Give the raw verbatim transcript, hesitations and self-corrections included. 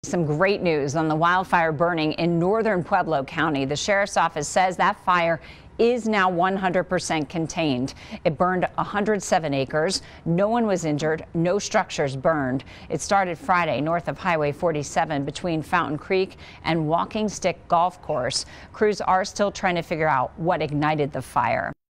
Some great news on the wildfire burning in northern Pueblo County. The sheriff's office says that fire is now one hundred percent contained. It burned one hundred seven acres. No one was injured. No structures burned. It started Friday north of Highway forty-seven between Fountain Creek and Walking Stick Golf Course. Crews are still trying to figure out what ignited the fire.